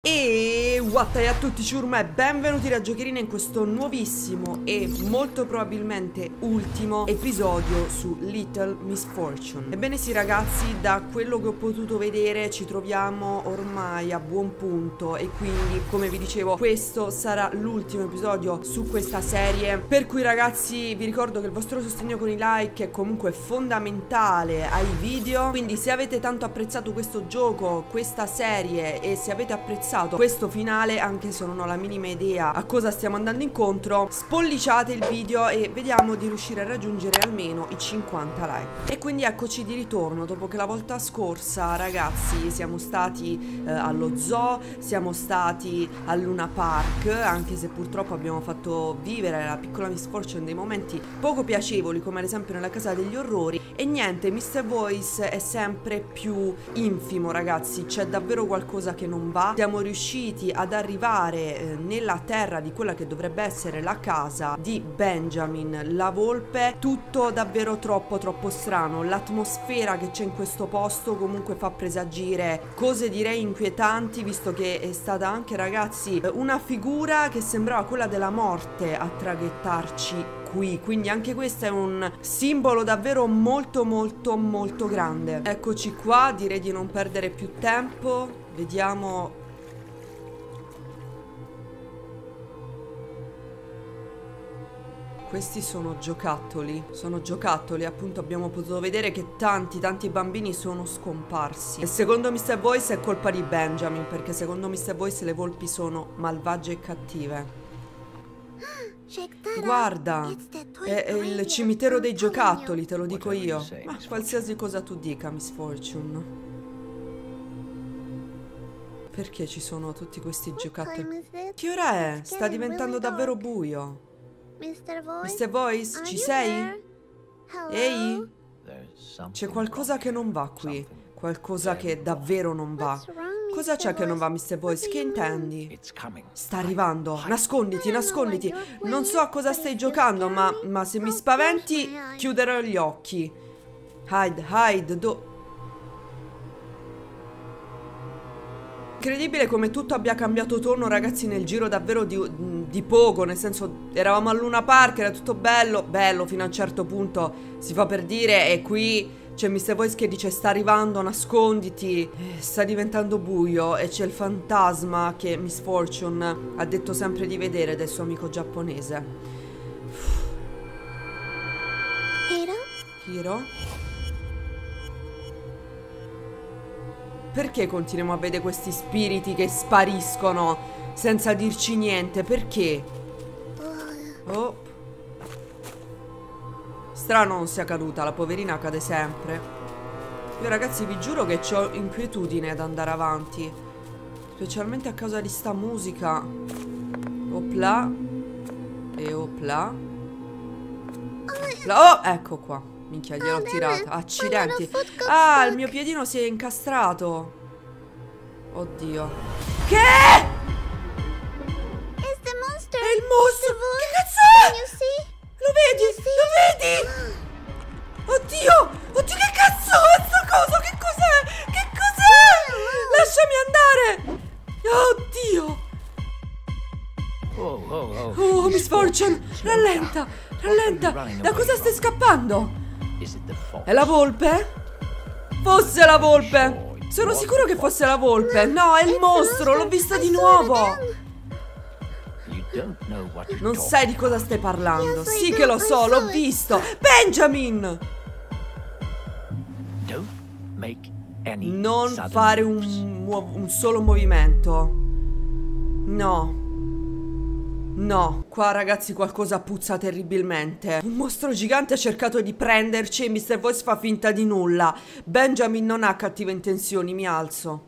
E wattai a tutti ciurma e benvenuti da Giocherina in questo nuovissimo e molto probabilmente ultimo episodio su Little Misfortune. Ebbene sì ragazzi, da quello che ho potuto vedere ci troviamo ormai a buon punto e quindi, come vi dicevo, questo sarà l'ultimo episodio su questa serie, per cui ragazzi vi ricordo che il vostro sostegno con i like è comunque fondamentale ai video, quindi se avete tanto apprezzato questo gioco, questa serie, e se avete apprezzato questo finale, anche se non ho la minima idea a cosa stiamo andando incontro, spolliciate il video e vediamo di riuscire a raggiungere almeno i 50 like. E quindi eccoci di ritorno dopo che la volta scorsa ragazzi siamo stati allo zoo, siamo stati al Luna Park, anche se purtroppo abbiamo fatto vivere la piccola Misfortune dei momenti poco piacevoli, come ad esempio nella casa degli orrori. E niente, Mr. Voice è sempre più infimo ragazzi, c'è davvero qualcosa che non va. Siamo riusciti ad arrivare nella terra di quella che dovrebbe essere la casa di Benjamin, la volpe. Tutto davvero troppo strano. L'atmosfera che c'è in questo posto comunque fa presagire cose direi inquietanti, visto che è stata anche ragazzi una figura che sembrava quella della morte a traghettarci qui, quindi anche questo è un simbolo davvero molto grande. Eccoci qua, direi di non perdere più tempo. Vediamo. Questi sono giocattoli, appunto abbiamo potuto vedere che tanti bambini sono scomparsi. E secondo Mr. Voice è colpa di Benjamin, perché secondo Mr. Voice le volpi sono malvagie e cattive. Guarda, è il cimitero dei giocattoli, te lo dico io. Ma qualsiasi cosa tu dica, Misfortune. Perché ci sono tutti questi giocattoli? Che ora è? Sta diventando davvero buio. Mr. Voice, ci sei? Ehi? C'è qualcosa che non va qui. Qualcosa che davvero non va. Cosa c'è che non va, Mr. Voice? Che intendi? Sta arrivando. Nasconditi, nasconditi. Non so a cosa stai giocando, ma se mi spaventi, chiuderò gli occhi. Hide, hide, Incredibile come tutto abbia cambiato tono ragazzi nel giro davvero di poco. Nel senso, eravamo a Luna Park, era tutto bello fino a un certo punto, si fa per dire, e qui c'è Mr. Voice che dice sta arrivando, nasconditi. Sta diventando buio e c'è il fantasma che Misfortune ha detto sempre di vedere del suo amico giapponese. Hiro? Perché continuiamo a vedere questi spiriti che spariscono senza dirci niente? Perché? Oh. Strano non sia caduta, la poverina cade sempre. Io ragazzi vi giuro che ho inquietudine ad andare avanti, specialmente a causa di sta musica. Opla. E opla. Oh, ecco qua. Minchia, gliel'ho tirata. Accidenti. Ah, il mio piedino si è incastrato. Oddio. Che? È il mostro. Che cazzo è? Lo vedi? Lo vedi? Oddio. Oddio, che cazzo è sta cosa? Che cos'è? Che cos'è? Lasciami andare. Oddio. Oh, Misfortune. Rallenta. Rallenta. Da cosa stai scappando? È la volpe? Fosse la volpe! Sono sicuro che fosse la volpe! No, è il mostro! L'ho vista di nuovo! Non sai di cosa stai parlando! Sì che lo so, l'ho visto! Benjamin! Non fare un solo movimento. No. No, qua ragazzi qualcosa puzza terribilmente. Un mostro gigante ha cercato di prenderci e Mr. Voice fa finta di nulla. Benjamin non ha cattive intenzioni, mi alzo.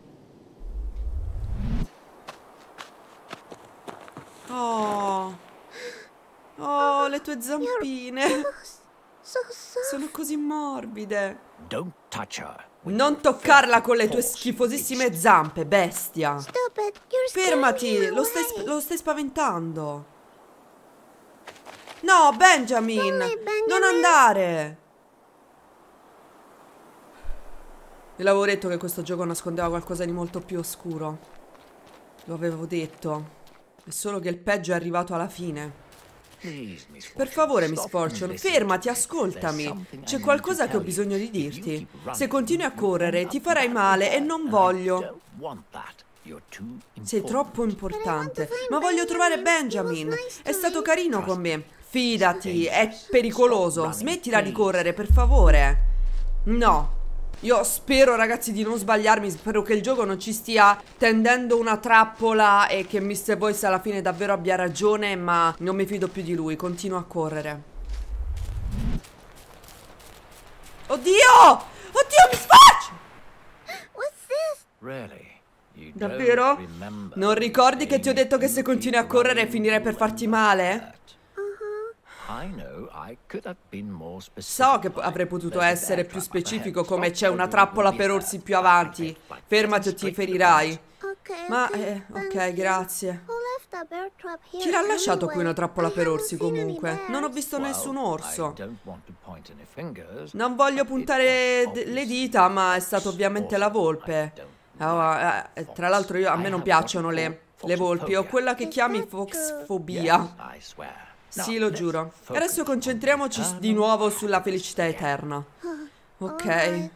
Oh. Oh, le tue zampine. Sono così morbide. Non toccarla con le tue schifosissime zampe, bestia. Fermati, lo stai spaventando. No, Benjamin, non andare. Vi l'avevo detto che questo gioco nascondeva qualcosa di molto più oscuro. Lo avevo detto. È solo che il peggio è arrivato alla fine. Per favore, Miss Fortune, fermati, ascoltami. C'è qualcosa che ho bisogno di dirti. Se continui a correre, ti farai male e non voglio. Sei troppo importante. Ma voglio trovare Benjamin. È stato carino con me. Fidati, è pericoloso. Smettila di correre, per favore. No. Io spero, ragazzi, di non sbagliarmi. Spero che il gioco non ci stia tendendo una trappola e che Mr. Voice alla fine davvero abbia ragione, ma non mi fido più di lui. Continuo a correre. Oddio! Oddio, mi sfaccio! Davvero? Non ricordi che ti ho detto che se continui a correre finirei per farti male? So che avrei potuto essere più specifico, come c'è una trappola per orsi più avanti. Fermati o ti ferirai. Ma, ok, grazie. Chi l'ha lasciato qui una trappola per orsi comunque? Non ho visto nessun orso. Non voglio puntare le dita, ma è stata ovviamente la volpe. Tra l'altro a me non piacciono le volpi. Ho quella che chiami foxfobia. Sì, lo giuro. Adesso concentriamoci di nuovo sulla felicità eterna. Ok.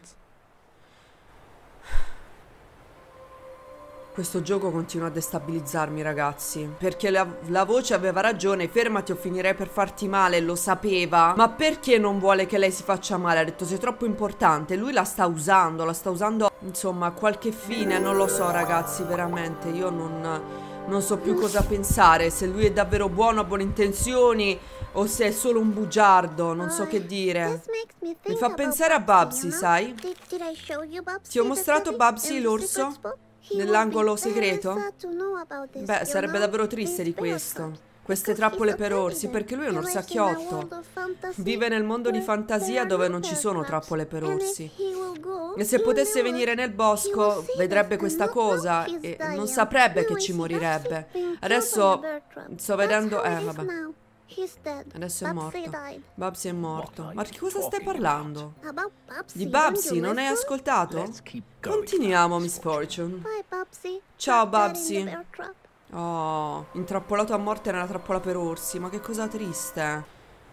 Questo gioco continua a destabilizzarmi, ragazzi. Perché la voce aveva ragione. Fermati o finirei per farti male, lo sapeva. Ma perché non vuole che lei si faccia male? Ha detto sei troppo importante. Lui la sta usando, insomma, a qualche fine. Non lo so, ragazzi, veramente. Io non so più cosa pensare. Se lui è davvero buono, ha buone intenzioni, o se è solo un bugiardo. Non so che dire. Mi fa pensare a Babsy, sai? Ti ho mostrato Babsy l'orso? Nell'angolo segreto? Beh, sarebbe davvero triste di questo. Queste trappole per orsi, perché lui è un orsacchiotto. Vive nel mondo di fantasia dove non ci sono trappole per orsi. E se potesse venire nel bosco, vedrebbe questa cosa e non saprebbe che ci morirebbe. Adesso sto vedendo... vabbè. Adesso è morto. Babsy è morto. Ma di cosa stai parlando? Di Babsy, non hai ascoltato? Continuiamo, Miss Fortune. Ciao, Babsy. Oh, intrappolato a morte nella trappola per orsi. Ma che cosa triste.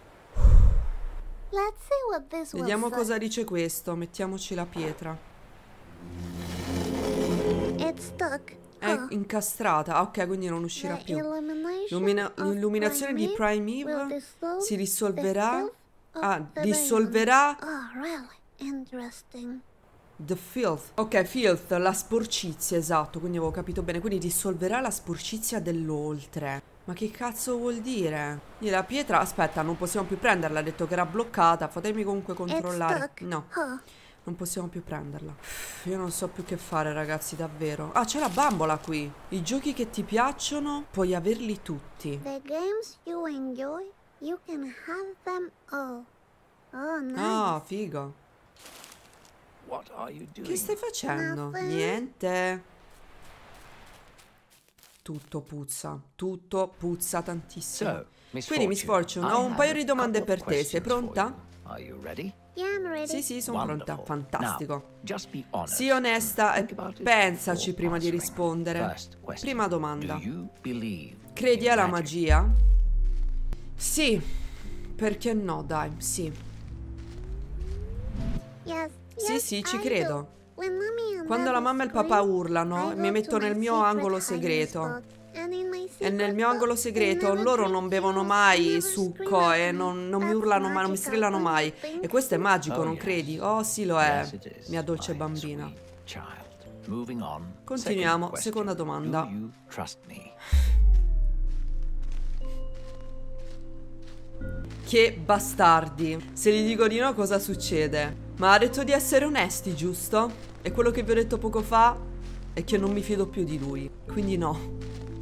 Vediamo cosa dice questo. Mettiamoci la pietra. È incastrata. Ok, quindi non uscirà più. L'illuminazione di Primeval si dissolverà. Dissolverà the filth. Ok, filth, la sporcizia, esatto. Quindi avevo capito bene. Quindi dissolverà la sporcizia dell'oltre. Ma che cazzo vuol dire? La pietra, aspetta, non possiamo più prenderla. Ha detto che era bloccata. Fatemi comunque controllare. No, non possiamo più prenderla. Io non so più che fare, ragazzi, davvero. Ah, c'è la bambola qui. I giochi che ti piacciono, puoi averli tutti. Ah, figo. Che stai facendo? Niente. Tutto puzza tantissimo. Quindi, Miss Fortune, ho un paio di domande per te. Sei pronta? Sì, sono pronta. Fantastico. Sii onesta e pensaci prima di rispondere. Prima domanda. Credi alla magia? Sì. Perché no, dai, sì. Sì, ci credo. Quando la mamma e il papà urlano, mi metto nel mio angolo segreto. E nel mio angolo segreto loro non bevono mai succo e non mi urlano mai, non mi strillano mai. E questo è magico, non credi? Oh, sì, lo è, mia dolce bambina. Continuiamo, seconda domanda. Che bastardi. Se gli dico di no, cosa succede? Ma ha detto di essere onesti, giusto? E quello che vi ho detto poco fa è che non mi fido più di lui. Quindi no.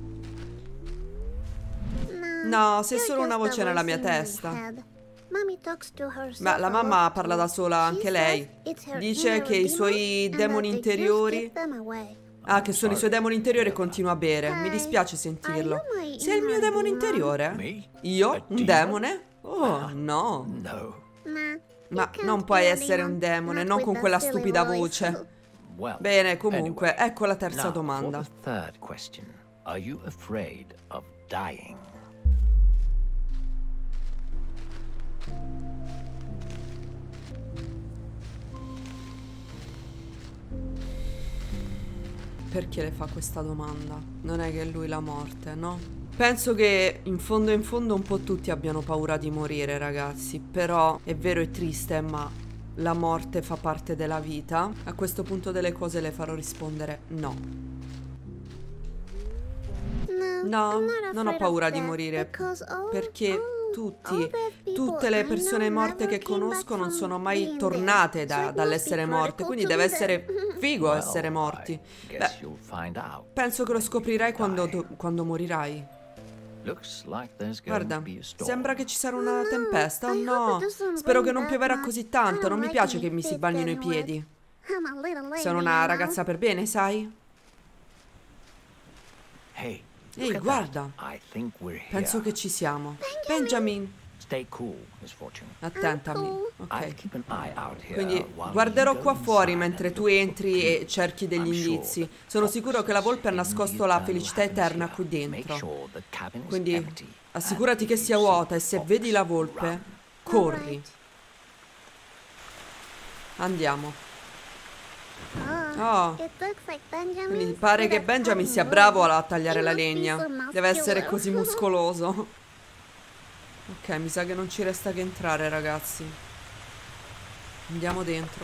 No, sei solo una voce nella mia testa. Ma la mamma parla da sola, anche lei. Dice che i suoi demoni interiori... Ah, che sono i suoi demoni interiori e continua a bere. Mi dispiace sentirlo. Sei il mio demone interiore? Io? Un demone? Oh, no. Ma non puoi essere un demone, non con quella stupida voce. Bene, comunque, ecco la terza domanda. Are you afraid of dying? Perché le fa questa domanda? Non è che è lui la morte, no? Penso che in fondo un po' tutti abbiano paura di morire, ragazzi. Però è vero, è triste, ma la morte fa parte della vita. A questo punto delle cose le farò rispondere no. No, non ho paura di morire, perché tutte le persone morte che conosco non sono mai tornate dall'essere morte, quindi deve essere figo essere morti. Beh, penso che lo scoprirai quando morirai. Guarda, sembra che ci sarà una tempesta. Oh no, spero che non pioverà così tanto, non mi piace che mi si bagnino i piedi. Sono una ragazza per bene, sai? Ehi, guarda, penso che ci siamo. Benjamin, attentami. Ok. Quindi guarderò qua fuori mentre tu entri e cerchi degli indizi. Sono sicuro che la volpe ha nascosto la felicità eterna qui dentro. Quindi assicurati che sia vuota e se vedi la volpe, corri. Andiamo. Oh, quindi pare che Benjamin sia bravo a tagliare la legna. Deve essere così muscoloso. Ok, mi sa che non ci resta che entrare, ragazzi. Andiamo dentro.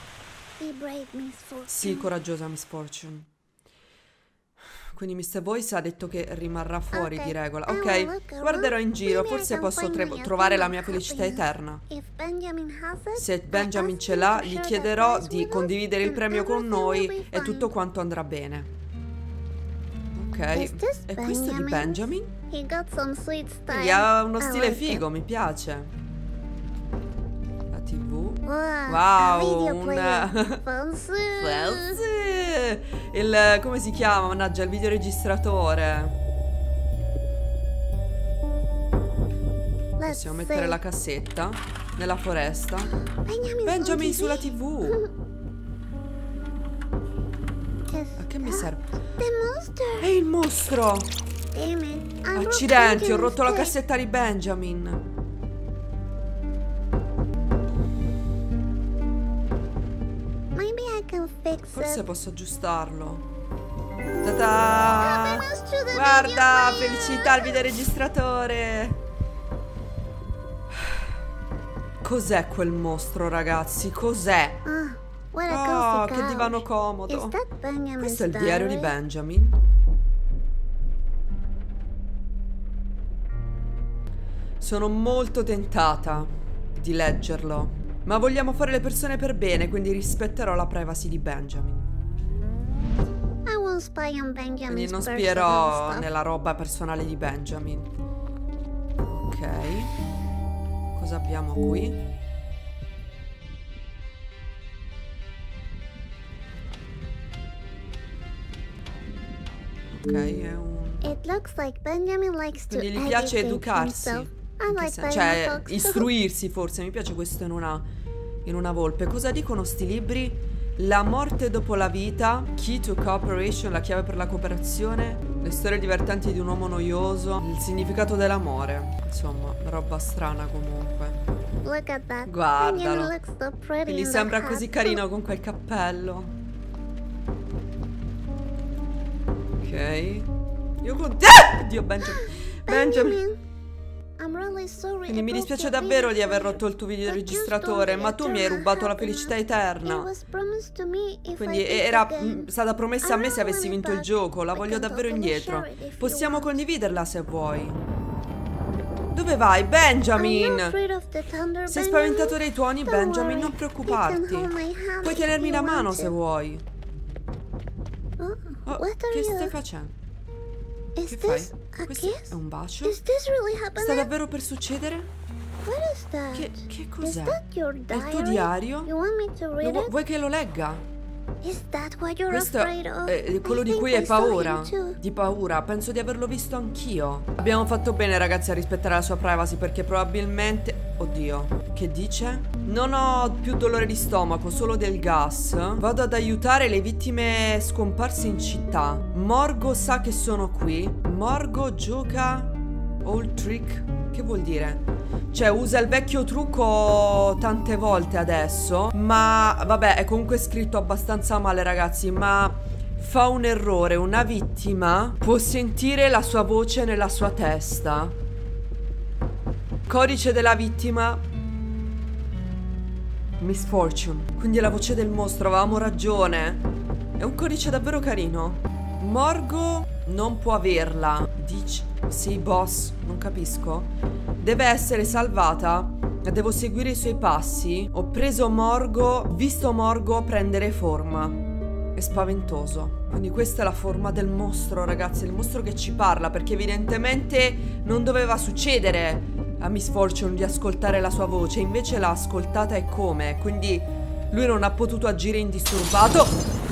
Sì, coraggiosa Miss Fortune. Quindi Mr. Voice ha detto che rimarrà fuori di regola. Ok, guarderò in giro, forse posso trovare la mia felicità eterna. Se Benjamin ce l'ha, gli chiederò di condividere il premio con noi e tutto quanto andrà bene. Ok, e questo è di Benjamin? Quindi ha uno stile figo, mi piace. La TV. Wow, come si chiama? Mannaggia, il videoregistratore. Possiamo mettere la cassetta nella foresta. Benjamin sulla TV. A che mi serve? È il mostro. Accidenti, ho rotto la cassetta di Benjamin. Forse posso aggiustarlo. Ta-da! Guarda, felicità al videoregistratore. Cos'è quel mostro, ragazzi? Cos'è? Oh, che divano comodo. Questo è il diario di Benjamin. Sono molto tentata di leggerlo. Ma vogliamo fare le persone per bene, quindi rispetterò la privacy di Benjamin. Quindi non spierò nella roba personale di Benjamin. Ok. Cosa abbiamo qui? Ok, è un... Quindi gli piace educarsi. Cioè, istruirsi forse. Mi piace questo in una volpe. Cosa dicono sti libri? La morte dopo la vita, Key to Cooperation, la chiave per la cooperazione, le storie divertenti di un uomo noioso, il significato dell'amore. Insomma, roba strana comunque. Guardalo. Quindi sembra così carino con quel cappello. Ok. Io con te. Dio, Benjamin. Quindi mi dispiace davvero di aver rotto il tuo videoregistratore, ma tu mi hai rubato la felicità eterna. Quindi era stata promessa a me se avessi vinto il gioco, la voglio davvero indietro. Possiamo condividerla se vuoi. Dove vai, Benjamin? Sei spaventato dai tuoni, Benjamin? Non preoccuparti. Puoi tenermi la mano se vuoi. Oh, che stai facendo? Che fai? Questo è un bacio? Sta davvero per succedere? Che cos'è? È il tuo diario? Vuoi che lo legga? Is that what you're Questo afraid of? è quello I di cui think hai I saw paura. him too. Di paura, penso di averlo visto anch'io. Abbiamo fatto bene, ragazzi, a rispettare la sua privacy, perché probabilmente... Oddio, che dice? Non ho più dolore di stomaco, solo del gas. Vado ad aiutare le vittime scomparse in città. Morgo sa che sono qui. Morgo gioca old trick. Che vuol dire? Cioè, usa il vecchio trucco tante volte adesso. Ma vabbè, è comunque scritto abbastanza male, ragazzi. Ma fa un errore. Una vittima può sentire la sua voce nella sua testa. Codice della vittima: Misfortune. Quindi è la voce del mostro, avevamo ragione. È un codice davvero carino. Morgo non può averla. Dici... Sì, boss, non capisco. Deve essere salvata. Devo seguire i suoi passi. Ho preso Morgo, visto Morgo prendere forma. È spaventoso. Quindi questa è la forma del mostro, ragazzi. Il mostro che ci parla, perché evidentemente non doveva succedere a Misfortune di ascoltare la sua voce. Invece l'ha ascoltata e come. Quindi lui non ha potuto agire indisturbato.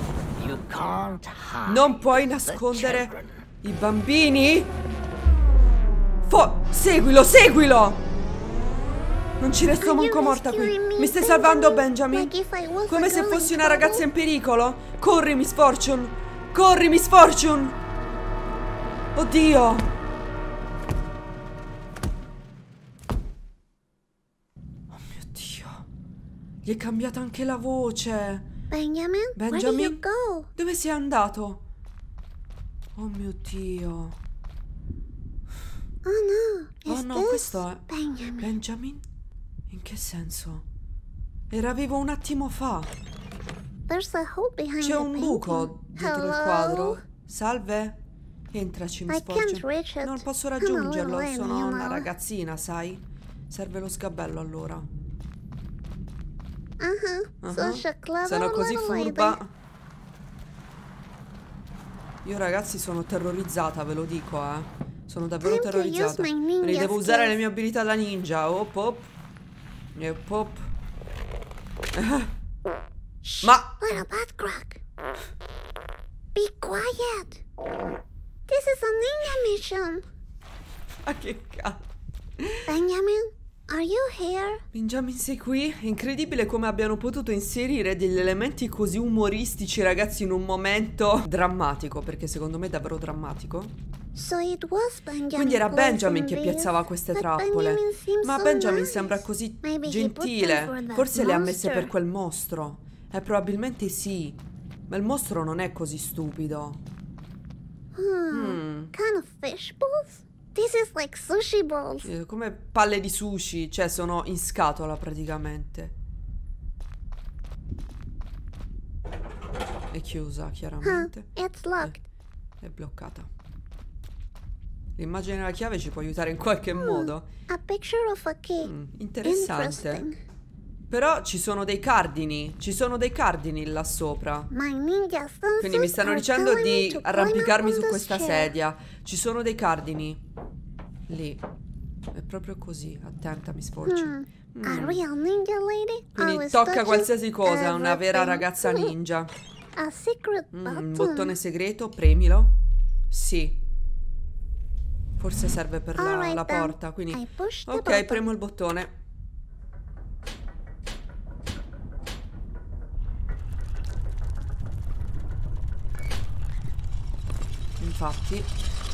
Non puoi nascondere i bambini. Seguilo, seguilo! Non ci resto manco morta qui. Mi stai salvando, Benjamin? Come se fossi una ragazza in pericolo? Corri, Misfortune! Corri, Misfortune! Oddio! Oh mio Dio! Gli è cambiata anche la voce. Benjamin? Where did you go? Dove sei andato? Oh mio Dio! Oh no! Oh no, questo è Benjamin? Benjamin? In che senso? Era vivo un attimo fa. There's a hole behind C'è the un buco painting. dietro il quadro. Salve? Entraci, mi I can't sporge. reach it. Non posso I'm a raggiungerlo, little sono lame, una you know. ragazzina, sai? Serve lo sgabello allora. Such a clever Sono così little lady. furba. Io, ragazzi, sono terrorizzata, ve lo dico, eh. Sono davvero Time to use terrorizzata. my ninja Quindi devo usare le skills. mie abilità da ninja. Op op. E pop. Ma Little butt crack. Be quiet. This is a ninja mission. ma che cazzo? Benjamin, are you here? Benjamin, sei qui? È incredibile come abbiano potuto inserire degli elementi così umoristici, ragazzi, in un momento drammatico, perché secondo me è davvero drammatico. So it was Benjamin. Quindi era Benjamin che placing piazzava these, queste but trappole. Benjamin seems Ma so Benjamin nice. sembra così Maybe he put them for gentile. that Forse le ha messe monster. per quel mostro. Probabilmente sì. Ma il mostro non è così stupido. Kind of fish balls? This is like sushi balls. Come palle di sushi, cioè sono in scatola praticamente. È chiusa, chiaramente. It's locked. È bloccata. L'immagine della chiave ci può aiutare in qualche modo. A picture of a key. Interessante. Interesting. Però ci sono dei cardini. Ci sono dei cardini là sopra. My ninja senses Quindi mi stanno are dicendo telling me di to climb arrampicarmi up su on this questa chair. sedia. Ci sono dei cardini. Lì. È proprio così. Attenta, Misfortune. A real ninja lady? Quindi always tocca touches qualsiasi cosa. È una vera everything. ragazza ninja. A secret Un button. bottone segreto, premilo. Sì. Forse serve per Alright la then. porta. Quindi I push the ok, button. premo il bottone. Infatti.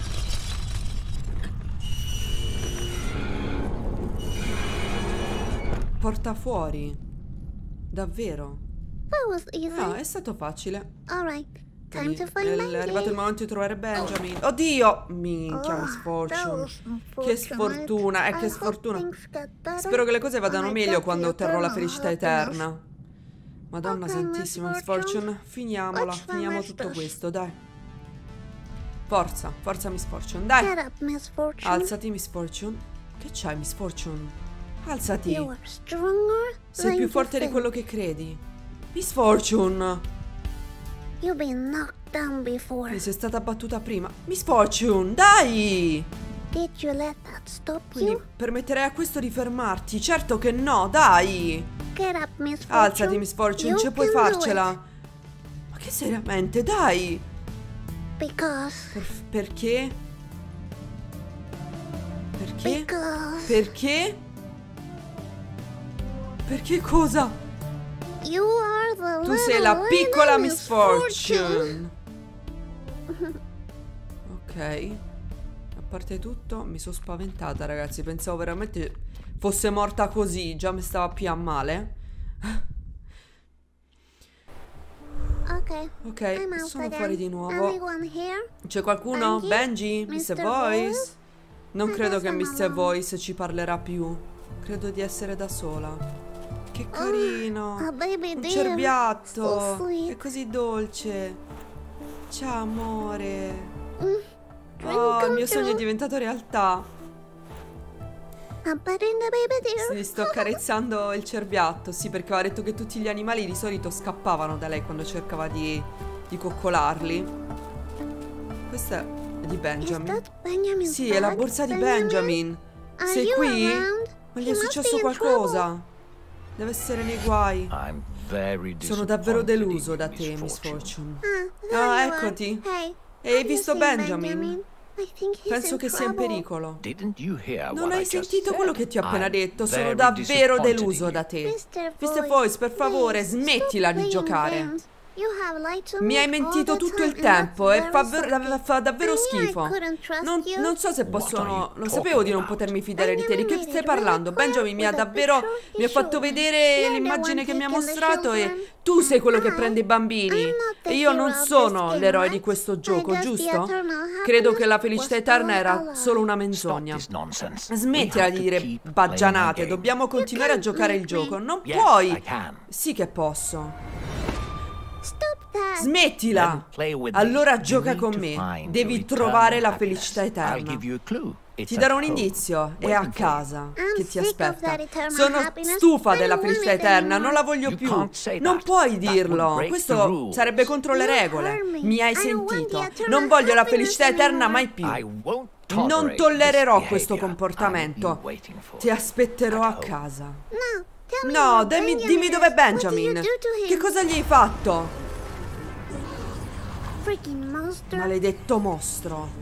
Porta fuori. Davvero. That was easy. No, è stato facile. Alright. Time Quindi to find è arrivato il Benji. momento di trovare Benjamin. Oddio! Minchia, That Misfortune. was Che unfortunate. sfortuna, che I hope sfortuna. things get better Spero che le cose vadano when I meglio get quando the otterrò la eternal felicità happiness. eterna. Madonna Ok, santissima, Misfortune. Misfortune. Finiamola, Let's finiamo finish tutto this. questo, dai. Forza, forza Misfortune, dai. Get up, Misfortune. Alzati, Misfortune. Che c'hai, Misfortune? Alzati. You are stronger Sei than più you forte di think. quello che credi. Misfortune. You've been knocked down before. Mi sei stata battuta prima. Misfortune, dai. Did you let that stop Quindi you? permetterei a questo di fermarti? Certo che no, dai. Get up, Misfortune. Alzati, Misfortune, You ce puoi can do farcela. it. Ma che seriamente, dai! Because. Perché? Perché? Because. Perché? Perché cosa? You are the Tu sei la little piccola misfortune. Misfortune. Ok. A parte tutto, mi sono spaventata, ragazzi. Pensavo veramente fosse morta così. Già mi stava più a male. Ok. Ok, I'm out sono again. fuori di nuovo. Anyone here? C'è qualcuno? Benji? Mr. Voice? Non credo che Mr. Voice ci parlerà più. Credo di essere da sola. Che carino. Oh, baby Un dear. cerbiatto. So sweet. È così dolce. Ciao amore. Dream Oh, il come mio sogno è true. diventato realtà. I'm petting the baby dear. Sì, sto accarezzando il cerbiatto. Sì, perché ho detto che tutti gli animali di solito scappavano da lei quando cercava di coccolarli. Questa è di Is Benjamin. that Benjamin's Sì, è la bag? borsa di Benjamin. Are Sei you qui? around? Ma gli He è must successo be in qualcosa. Deve essere nei guai. I'm very Sono davvero disappointed deluso in da you, te, Miss Miss Fortune. Fortune. there Ah, you are. eccoti. Hey, E hai have you visto seen Benjamin? I think he's Penso in che sia in trouble. pericolo. Didn't you hear Non what hai I just sentito quello said? che ti ho appena I'm detto? Sono very davvero disappointed deluso in da you. te. Mr. Mr. Voice, per favore, please, smettila stop di playing giocare. games. You have lied to Mi me hai mentito all the tutto il time, and tempo e that's fa, very sucky. fa davvero I knew I schifo. couldn't trust you. Non so se What possono. are you Non talking sapevo di non about? potermi fidare di te. Di che Benjamin stai made it really parlando? clear Benjamin mi ha with a davvero. picture Mi ha he fatto showed me. vedere You're the l'immagine one che mi ha taking the mostrato e children. tu sei quello che I prende i bambini. I'm not the E io non hero of this sono game, l'eroe right? di questo I gioco, guess the giusto? eternal Credo che la happiness felicità was eterna all era a lie. solo una Stop menzogna. this nonsense. Smettila We di have to dire keep baggianate, playing the dobbiamo game. continuare a can't giocare il make me. gioco. Non Yes, puoi. I can. Sì che posso. Stop that. Smettila. Then play with me. Allora You gioca need con to me. find Devi your trovare eternal la happiness. felicità I'll eterna. give you a clue. It's Ti darò at un home, indizio. È a waiting for you. casa I'm che ti sick of aspetta. that eternal Sono happiness. stufa I della don't want felicità it eterna, anymore. non la voglio You più. can't say Non that. puoi That dirlo. would break the Questo rules. sarebbe contro le You regole. heard me. Mi hai I don't want sentito. the eternal Non voglio la happiness felicità eterna anymore. mai più. I won't Non tolerate tollererò this questo behavior. comportamento. I'll be waiting for Ti you aspetterò at a home. casa. No, tell me No, where Benjamin dimmi dov'è is. Benjamin. What did you do to him? Che cosa gli hai fatto? Freaking monster. Maledetto mostro.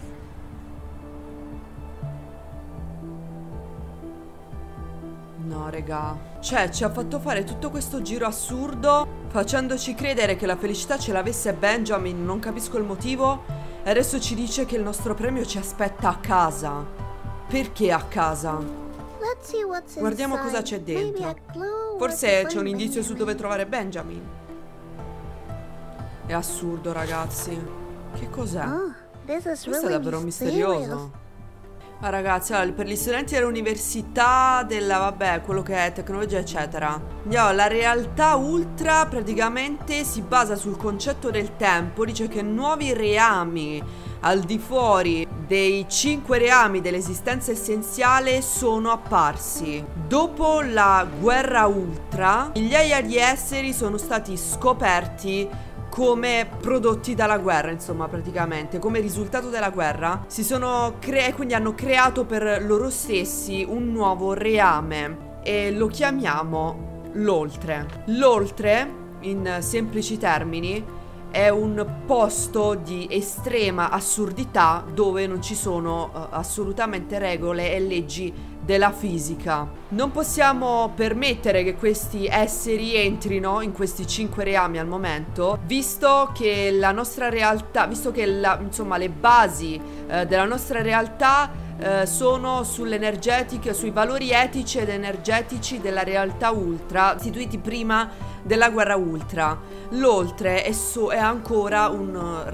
No, regà. Cioè, ci ha fatto fare tutto questo giro assurdo, facendoci credere che la felicità ce l'avesse Benjamin, non capisco il motivo. E adesso ci dice che il nostro premio ci aspetta a casa. Perché a casa? Let's see what's Guardiamo inside. cosa c'è dentro. Maybe a clue where Forse to c'è un find indizio su Benjamin. dove trovare Benjamin. È assurdo, ragazzi. Che cos'è? Oh, this is Questo è really davvero mysterious. misterioso. Ma ragazzi, allora, per gli studenti dell'università, vabbè, quello che è tecnologia, eccetera. Andiamo, la realtà ultra praticamente si basa sul concetto del tempo. Dice che nuovi reami al di fuori dei 5 reami dell'esistenza essenziale sono apparsi. Dopo la guerra ultra, migliaia di esseri sono stati scoperti come prodotti dalla guerra, insomma, praticamente come risultato della guerra si sono quindi hanno creato per loro stessi un nuovo reame e lo chiamiamo l'oltre. L'oltre, in semplici termini, è un posto di estrema assurdità dove non ci sono assolutamente regole e leggi della fisica. Non possiamo permettere che questi esseri entrino in questi 5 reami al momento, visto che la nostra realtà, visto che insomma le basi della nostra realtà sono sull'energetica, sui valori etici ed energetici della realtà ultra istituiti prima della guerra ultra. L'oltre è ancora un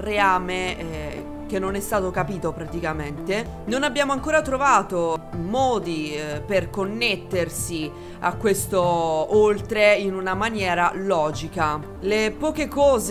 reame che non è stato capito praticamente. Non abbiamo ancora trovato modi per connettersi a questo oltre in una maniera logica. Le poche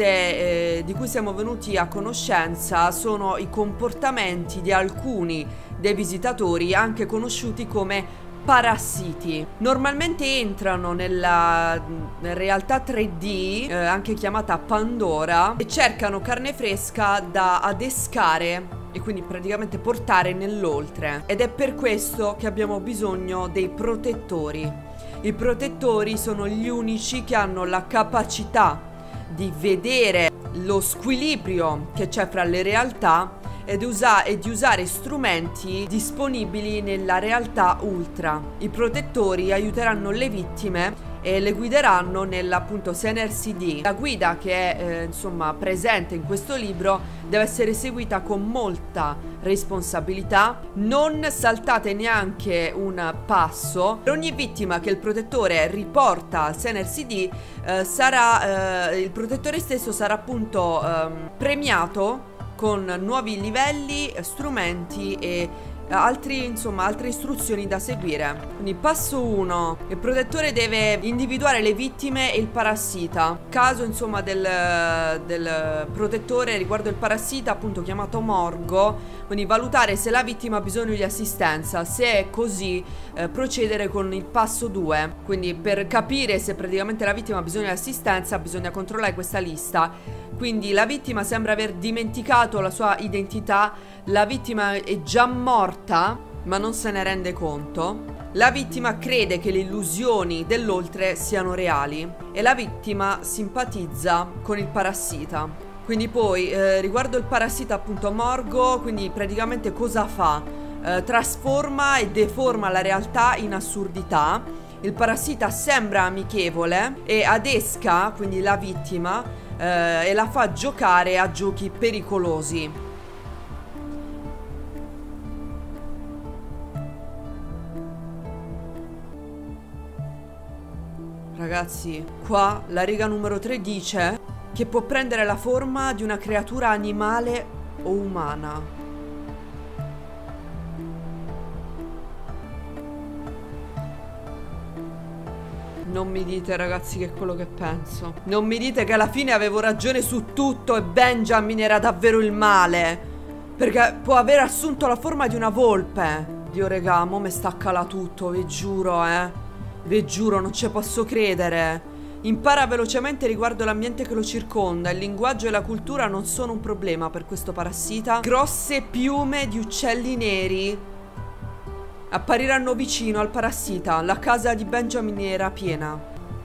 cose di cui siamo venuti a conoscenza sono i comportamenti di alcuni dei visitatori, anche conosciuti come parassiti. Normalmente entrano nella realtà 3D, anche chiamata Pandora, e cercano carne fresca da adescare e quindi praticamente portare nell'oltre. Ed è per questo che abbiamo bisogno dei protettori. I protettori sono gli unici che hanno la capacità di vedere lo squilibrio che c'è fra le realtà e di usare strumenti disponibili nella realtà ultra. I protettori aiuteranno le vittime e le guideranno nell'appunto SNRCD. La guida che è insomma presente in questo libro deve essere seguita con molta responsabilità. Non saltate neanche un passo. Per ogni vittima che il protettore riporta al SNRCD il protettore stesso sarà appunto premiato con nuovi livelli, strumenti e altre istruzioni da seguire. Quindi passo 1: il protettore deve individuare le vittime e il parassita. Caso insomma del protettore riguardo il parassita, appunto chiamato Morgo. Quindi valutare se la vittima ha bisogno di assistenza. Se è così, procedere con il passo 2. Quindi per capire se praticamente la vittima ha bisogno di assistenza bisogna controllare questa lista. Quindi la vittima sembra aver dimenticato la sua identità. La vittima è già morta ma non se ne rende conto. La vittima crede che le illusioni dell'oltre siano reali e la vittima simpatizza con il parassita. Quindi poi riguardo il parassita appunto Morgo, quindi praticamente cosa fa? Trasforma e deforma la realtà in assurdità. Il parassita sembra amichevole e adesca quindi la vittima e la fa giocare a giochi pericolosi. Ragazzi, qua la riga numero 3 dice che può prendere la forma di una creatura animale o umana. Non mi dite ragazzi che è quello che penso. Non mi dite che alla fine avevo ragione su tutto e Benjamin era davvero il male, perché può aver assunto la forma di una volpe. Dio regà, mo me staccala tutto, vi giuro, vi giuro, non ci posso credere. Impara velocemente riguardo l'ambiente che lo circonda. Il linguaggio e la cultura non sono un problema per questo parassita. Grosse piume di uccelli neri appariranno vicino al parassita. La casa di Benjamin era piena.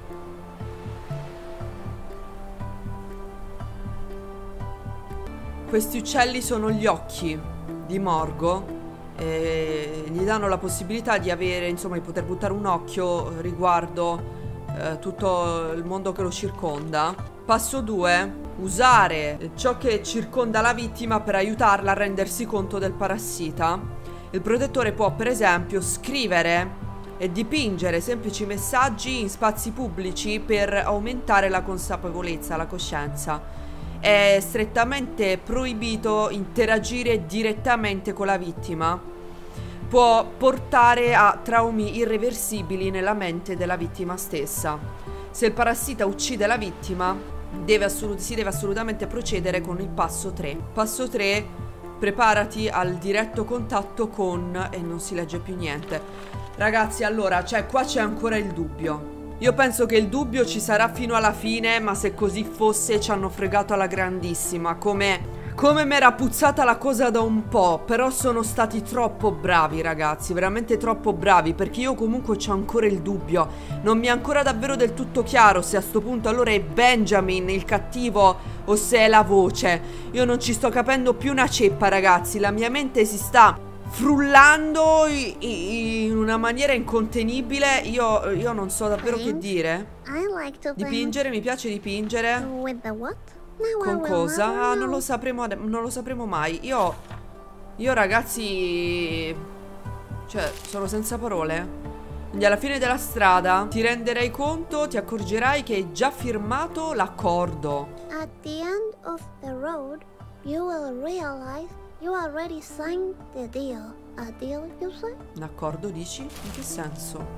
Questi uccelli sono gli occhi di Morgo e gli danno la possibilità di avere, insomma, di poter buttare un occhio riguardo tutto il mondo che lo circonda. Passo 2: usare ciò che circonda la vittima per aiutarla a rendersi conto del parassita. Il protettore può per esempio scrivere e dipingere semplici messaggi in spazi pubblici per aumentare la consapevolezza, la coscienza. È strettamente proibito interagire direttamente con la vittima. Può portare a traumi irreversibili nella mente della vittima stessa. Se il parassita uccide la vittima, si deve assolutamente procedere con il passo 3. Passo 3: preparati al diretto contatto con... e non si legge più niente. Ragazzi, allora, cioè qua c'è ancora il dubbio. Io penso che il dubbio ci sarà fino alla fine, ma se così fosse ci hanno fregato alla grandissima. Come mi era puzzata la cosa da un po'. Però sono stati troppo bravi, ragazzi, veramente troppo bravi, perché io comunque c'ho ancora il dubbio. Non mi è ancora davvero del tutto chiaro se a sto punto allora è Benjamin il cattivo o se è la voce. Io non ci sto capendo più una ceppa, ragazzi. La mia mente si sta frullando in una maniera incontenibile. Io non so davvero che dire. Dipingere, mi piace dipingere. Con cosa? Ah, non lo sapremo mai. Io ragazzi, cioè, sono senza parole. Quindi alla fine della strada ti renderai conto, ti accorgerai che hai già firmato l'accordo. At the end of the road, you will realize you already signed the deal. A deal, you say? L'accordo, dici? In che senso?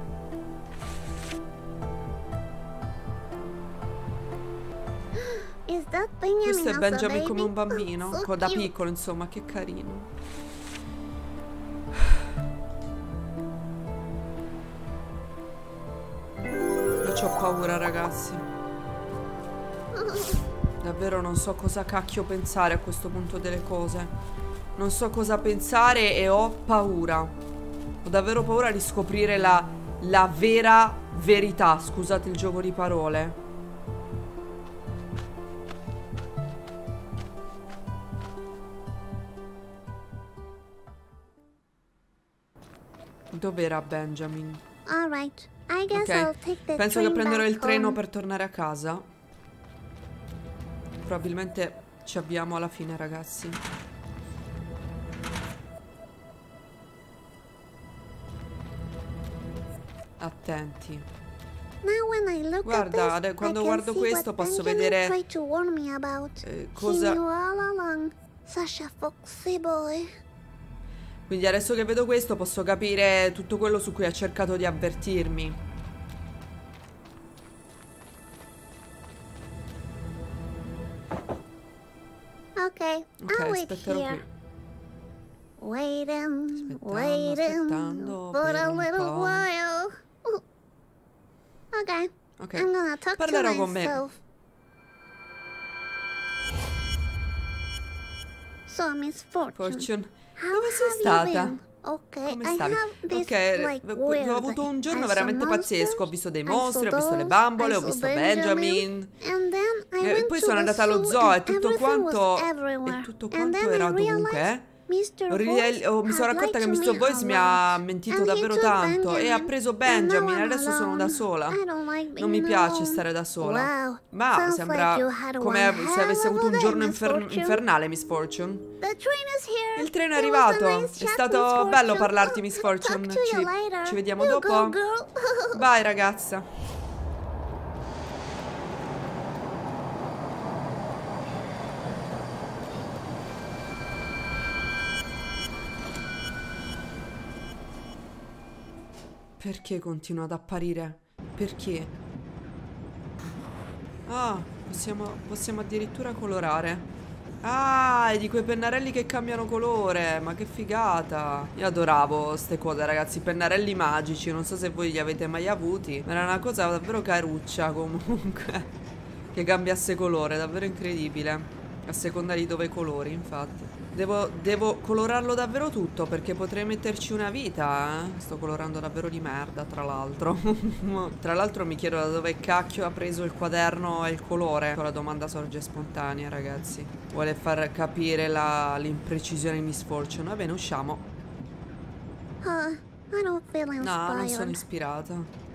Questo è Benjamin come un bambino, da piccolo, insomma, che carino. Io c'ho paura, ragazzi. Davvero non so cosa cacchio pensare a questo punto delle cose. Non so cosa pensare e ho paura. Ho davvero paura di scoprire la vera verità. Scusate il gioco di parole. Dov'era Benjamin? All right. I guess I'll Ok, take the penso che train prenderò back il treno home. per tornare a casa. Probabilmente ci abbiamo alla fine, ragazzi. Attenti. Now when I look Guarda, at this, quando I can guardo see questo what posso Benjamin vedere tried to warn me about. He cosa... knew all along. Such a foxy boy. Quindi adesso che vedo questo posso capire tutto quello su cui ha cercato di avvertirmi. Okay, Ok, I'll wait aspetterò here. qui. Waiting, Aspettando for per a un little po'. while. Okay, Ok, I'm gonna talk parlerò to con me. myself. So, Miss Fortune, Fortune, how dove sei have stata? you been? Okay, Come I stavi? have this, Ok, like, ho weird. avuto un giorno I saw veramente pazzesco. Ho monsters, visto dei I saw mostri, ho visto le dolls, bambole, I ho saw visto Benjamin. and then I went Poi to sono the andata allo zoo zoo e and tutto everything was quanto everywhere. e tutto And quanto then era I realized dovunque. Mr. Mi sono Voice accorta had che lied to Mr. me Voice mi a ha lot. mentito And he davvero took tanto e ha Benjamin, preso and now Benjamin. I'm Adesso sono da alone. sola. I don't like Non mi being piace alone. stare da sola. Wow, Ma sounds sembra like you had come one se avessi hell of avuto a un day, giorno Miss Fortune. infernale, Miss Fortune. The train is here. Il treno è It was a arrivato. nice È chat, stato Miss bello Fortune. parlarti, Miss Fortune. Talk to you later. Ci vediamo You dopo. go, girl. Vai, ragazza. Perché continua ad apparire? Perché? Ah, possiamo addirittura colorare. Ah, è di quei pennarelli che cambiano colore. Ma che figata. Io adoravo ste cose, ragazzi. Pennarelli magici. Non so se voi li avete mai avuti. Ma era una cosa davvero caruccia, comunque. Che cambiasse colore, davvero incredibile. A seconda di dove colori, infatti. Devo colorarlo davvero tutto, perché potrei metterci una vita, eh? Sto colorando davvero di merda, tra l'altro. Tra l'altro mi chiedo da dove cacchio ha preso il quaderno e il colore. La domanda sorge spontanea, ragazzi. Vuole far capire l'imprecisione di Miss Fortune. Va bene, usciamo. I don't feel inspired. No, non sono ispirata.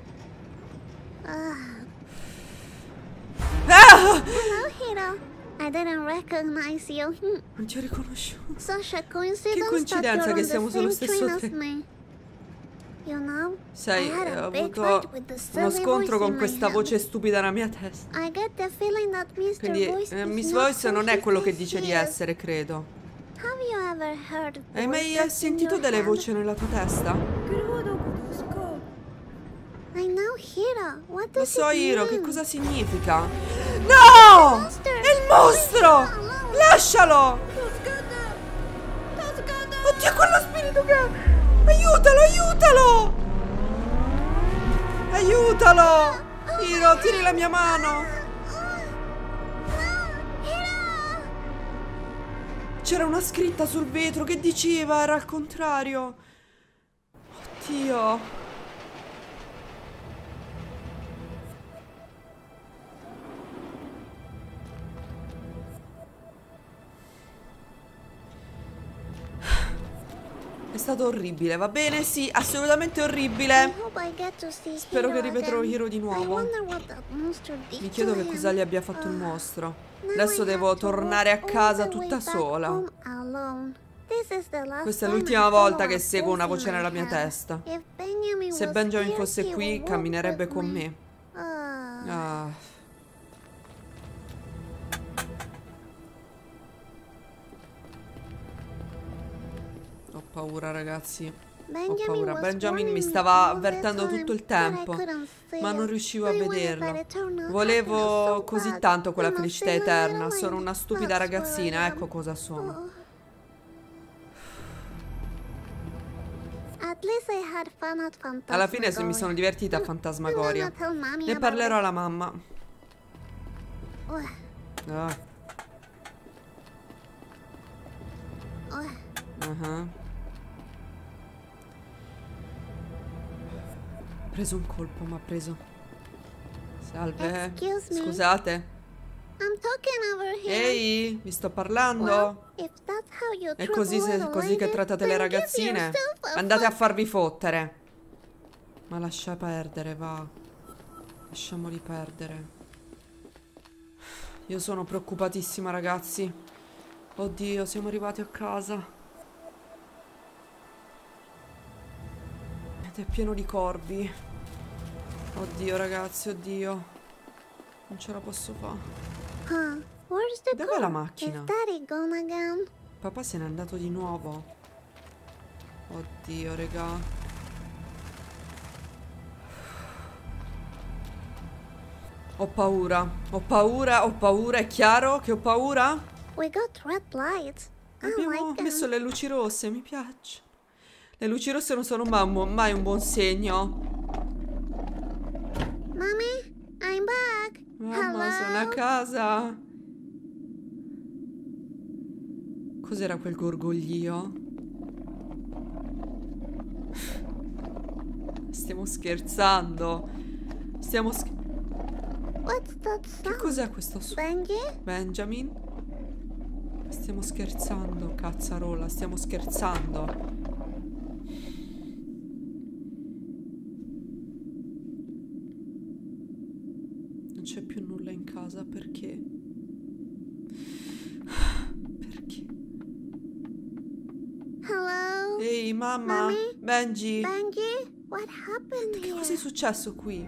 Hello, Hiro. I didn't recognize you. Non ti ho riconosciuto. Such a coincidence Che coincidenza that che you're siamo on sullo the stesso same train as treno. me. You know, Sai, I had a ho big avuto fight with the uno silly scontro voice con in my questa head. voce stupida nella mia testa. I get the feeling that Mr. Quindi Voice is Miss not Voice who non è he quello che says dice he di is. essere, credo. Have you ever heard Hai mai voices in sentito your delle head? voci nella tua testa? I know, Hiro. What Lo does so, it Hiro, mean? che cosa significa? No! Monster! È il mostro! Lascialo! Oddio, quello spirito che... Aiutalo, aiutalo! Aiutalo! Hiro, tieni la mia mano! C'era una scritta sul vetro che diceva, era al contrario. Oddio. È stato orribile, va bene? Sì, assolutamente orribile. Spero che rivedrò Hiro di nuovo. Mi chiedo che cosa gli abbia fatto il mostro. Adesso devo tornare a casa tutta sola. Questa è l'ultima volta che seguo una voce nella mia testa. Se Benjamin fosse qui, camminerebbe con me. Ah. Ho paura, ragazzi. Ho paura. Benjamin mi stava avvertendo tutto il tempo, ma non riuscivo a vederlo. Volevo così tanto quella felicità eterna. Sono una stupida ragazzina, ecco cosa sono. Alla fine mi sono divertita a Fantasmagoria. Ne parlerò alla mamma. Ah. Preso un colpo, ma ha preso. Salve. Excuse me. Scusate. I'm talking over here. Ehi, vi sto parlando. Well, if that's how you È treat così, little così che ladies, trattate le then give ragazzine? yourself a Andate a fuck. farvi fottere. Ma lascia perdere, va. Lasciamoli perdere. Io sono preoccupatissima, ragazzi. Oddio, siamo arrivati a casa. Ed è pieno di corvi. Oddio, ragazzi, oddio. Non ce la posso fare. Huh? Where's the Dov'è la car? macchina? Is Daddy gone again? Papà se n'è andato di nuovo. Oddio, regà. Ho paura. Ho paura, ho paura. È chiaro che ho paura? We got red lights. I Abbiamo like them. messo le luci rosse, mi piace. Le luci rosse non sono mai un buon segno. Mommy, I'm back. Mamma, Hello? sono a casa. Cos'era quel gorgoglio? Stiamo scherzando. What's that Che sound? cos'è questo Benji? Benjamin? Stiamo scherzando, cazzarola, stiamo scherzando. Non c'è più nulla in casa, perché? Perché? Hello? Ehi, mamma? Mommy? Benji? Benji? What happened Che here? cosa è successo qui?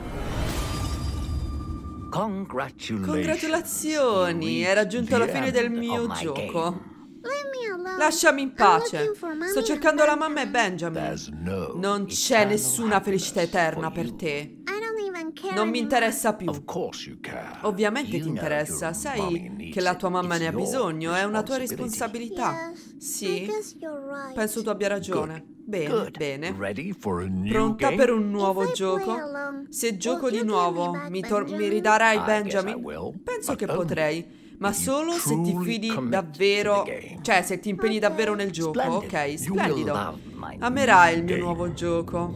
Congratulations. Congratulazioni, hai raggiunto la fine del mio gioco. Leave me alone. Lasciami in I'm pace. looking for mommy Sto and cercando la mamma e Benjamin. Benjamin. Non c'è nessuna felicità eterna per te. I don't even care Non mi anymore. interessa più. Ovviamente Ovviamente ti interessa, sai che la tua mamma ne ha bisogno, è una tua responsabilità. Yes, I Sì, guess you're right. penso tu abbia ragione. Bene, bene. Pronta Pronta per un nuovo If I gioco? play alone, Se gioco will di you give nuovo, me back mi Benjamin? ridarai I guess I Benjamin? will, Penso but che only potrei, ma if you solo se ti truly fidi commit davvero, to the game. cioè se ti impegni davvero nel gioco, Splendid. ok? You will Splendido. love my Amerai il new mio game. nuovo gioco.